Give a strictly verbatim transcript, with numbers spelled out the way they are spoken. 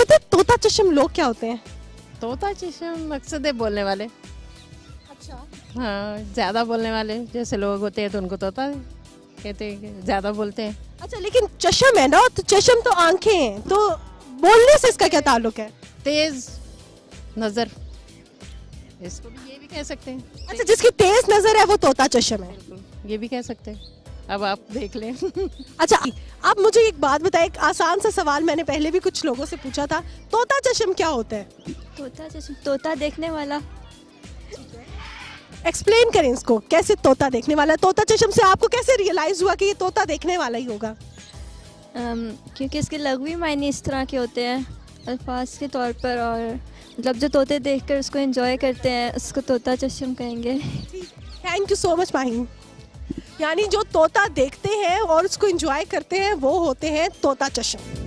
पता है तोता चश्म लोग क्या होते हैं? तोता चश्म मकसद है बोलने वाले। अच्छा। हाँ, ज़्यादा बोलने वाले जैसे लोग होते हैं तो उनको तोता कहते हैं कि ज़्यादा बोलते हैं। अच्छा, लेकिन चश्म है ना, तो चश्म तो आंखें हैं, तो बोलने से इसका क्या ताल्लुक है? तेज नज़र, इसको भी ये भी कह सकते हैं। अच्छा, जिसकी तेज नजर है वो तोता चश्म है। बिल्कुल, ये भी कह सकते हैं। अब आप देख लें। अच्छा, आप मुझे एक बात बताएं, एक आसान सा सवाल मैंने पहले भी कुछ लोगों से पूछा था, तोता चश्म क्या होता है? तोता चश्म, तोता देखने वाला। एक्सप्लेन करें इसको, कैसे तोता देखने वाला है? तोता चश्म से आपको कैसे रियलाइज हुआ कि ये तोता देखने वाला ही होगा? um, क्योंकि इसके लघवी मायने इस तरह के होते हैं अल्फाज के तौर पर, और मतलब जो तोते देखकर उसको एंजॉय करते हैं उसको तोता चश्म कहेंगे। Thank you so much Mahim. यानी जो तोता देखते हैं और उसको एंजॉय करते हैं वो होते हैं तोता चश्म।